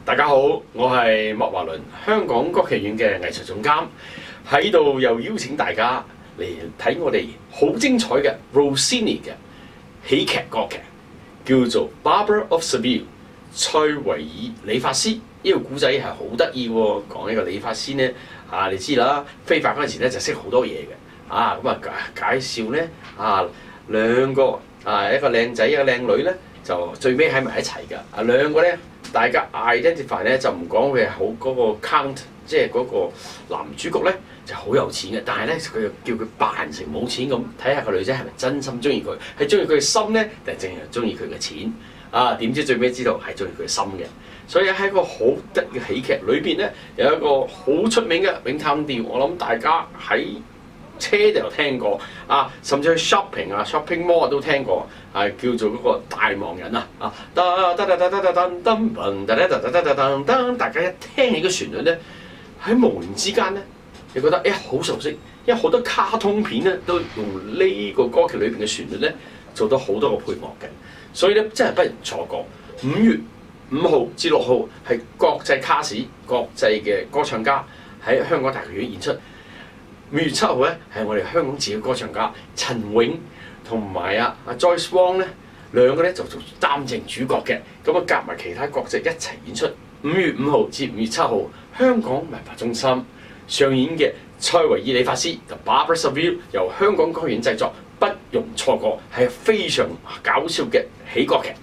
大家好，我係莫華倫，香港歌劇院嘅藝術總監，喺度又邀請大家嚟睇我哋好精彩嘅 Rossini 嘅喜劇歌劇，叫做 Barber of Seville 塞維爾理髮師。呢個古仔係好得意喎，講呢個理髮師咧你知啦，飛髮嗰陣時咧就識好多嘢嘅介紹咧兩個一個靚仔一個靚女咧就最尾喺埋一齊㗎。兩個咧大家 identify 咧就唔講佢係好嗰個 count， 即係嗰個男主角咧就好有錢嘅，但係咧佢又叫佢扮成冇錢咁，睇下個女仔係咪真心中意佢，係中意佢嘅心咧定係淨係中意佢嘅錢？點知最尾知道係中意佢嘅心嘅。所以喺一個好得意嘅喜劇裏邊咧，有一個好出名嘅詠嘆調，我諗大家喺車度有聽過甚至去 shopping mall 都聽過，叫做嗰個大忙人大家一聽起個旋律咧，喺無形之間咧，你覺得好熟悉，因為好多卡通片咧都用呢個歌劇裏邊嘅旋律咧做到好多個配樂嘅，所以咧真係不容錯過。5月5號至6號係國際卡士，國際嘅歌唱家喺香港大劇院演出。5月7號咧係我哋香港自己嘅歌唱家陳永同埋Joyce Wong 咧兩個咧就做擔正主角嘅，咁夾埋其他國際一齊演出。5月5號至5月7號，香港文化中心上演嘅塞維爾理髮師 The Barber of Seville 由香港歌劇院製作，不容錯過，係非常搞笑嘅喜歌劇。